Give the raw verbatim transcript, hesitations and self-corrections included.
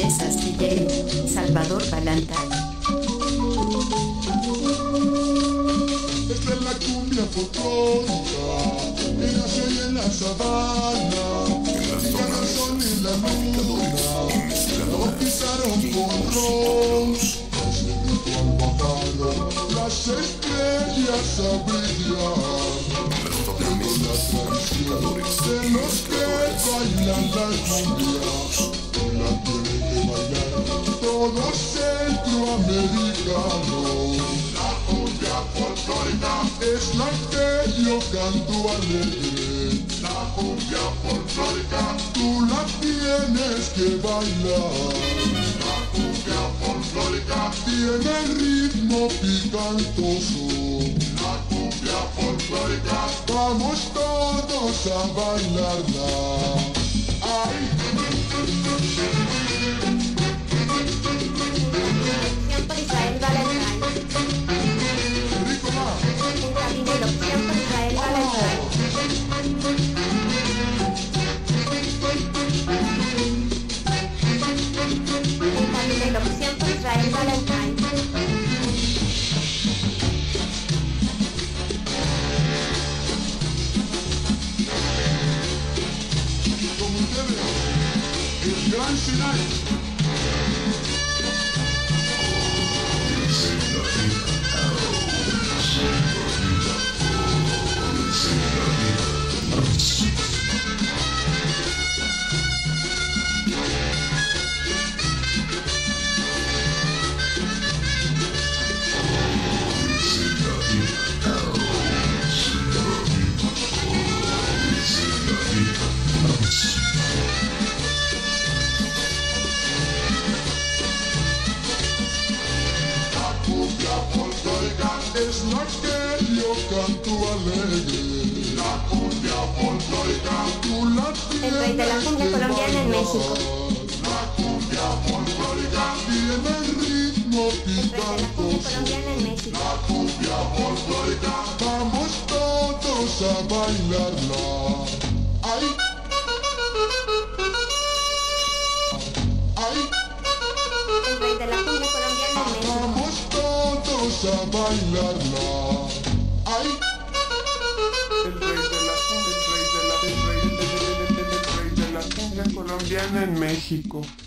Promesas D J, Salvador Valentine. Esta es la cumbia folclórica que nació ahí en la sabana. Y ya no son ni la luna, la bautizaron con ron. Ese ritual bajado, las estrellas a brillar. Tengo la tradición de los que bailan la cumbia. La tienen que bailar todos centroamericanos. Es la que yo canto alegre. La cumbia folclórica tú la tienes que bailar. La cumbia folclórica tiene ritmo picantoso. La cumbia folclórica vamos todos a bailarla. Ay. El gran Sinai. Es la que yo canto alegre. La cumbia folclórica tú la tienes. El rey de la cumbia colombiana en México. La cumbia folclórica tiene ritmo picantoso. La cumbia folclórica vamos todos a bailarla. Ay. Ay. El rey de la cumbia colombiana en México. Vamos todos a bailarla. Ay. El rey de la cumbia, el rey de la, el rey, el rey de la cumbia colombiana en México.